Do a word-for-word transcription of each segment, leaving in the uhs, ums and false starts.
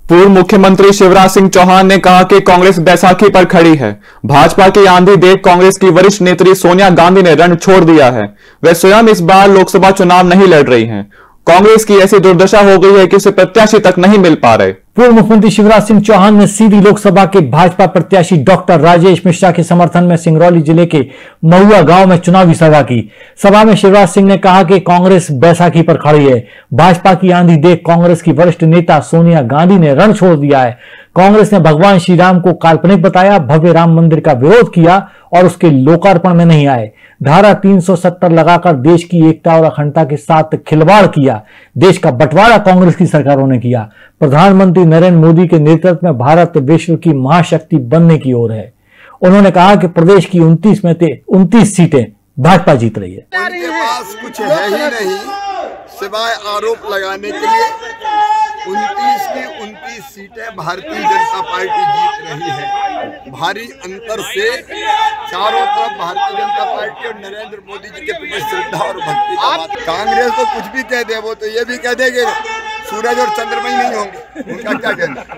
पूर्व मुख्यमंत्री शिवराज सिंह चौहान ने कहा कि कांग्रेस बैसाखी पर खड़ी है। भाजपा की आंधी देख कांग्रेस की वरिष्ठ नेत्री सोनिया गांधी ने रण छोड़ दिया है। वे स्वयं इस बार लोकसभा चुनाव नहीं लड़ रही हैं। कांग्रेस की ऐसी दुर्दशा हो गई है कि उसे प्रत्याशी तक नहीं मिल पा रहे। पूर्व मुख्यमंत्री शिवराज सिंह चौहान ने सीधी लोकसभा के भाजपा प्रत्याशी डॉक्टर राजेश मिश्रा के समर्थन में सिंगरौली जिले के महुआ गांव में चुनावी सभा की। सभा में शिवराज सिंह ने कहा कि कांग्रेस बैसाखी पर खड़ी है। भाजपा की आंधी देख कांग्रेस की वरिष्ठ नेता सोनिया गांधी ने रण छोड़ दिया है। कांग्रेस ने भगवान श्री राम को काल्पनिक बताया, भव्य राम मंदिर का विरोध किया और उसके लोकार्पण में नहीं आए। धारा तीन सौ सत्तर लगाकर देश की एकता और अखंडता के साथ खिलवाड़ किया। देश का बंटवारा कांग्रेस की सरकारों ने किया। प्रधानमंत्री नरेंद्र मोदी के नेतृत्व में भारत विश्व की महाशक्ति बनने की ओर है। उन्होंने कहा कि प्रदेश की उनतीस में से उनतीस सीटें भाजपा जीत रही है। उनके पास कुछ है ही नहीं सिवाय आरोप लगाने के लिए। उनतीस की उनतीस सीटें भारतीय जनता पार्टी जीत रही है भारी अंतर से। चारों तरफ भारतीय जनता पार्टी और नरेंद्र मोदी जी के प्रति श्रद्धा और भक्ति का बात। कांग्रेस तो कुछ भी कह दे, वो तो ये भी कह देंगे सूरज और चंद्रमा ही नहीं होंगे, उनका क्या कहना।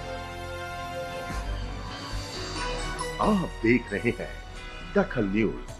आप देख रहे हैं दखल न्यूज।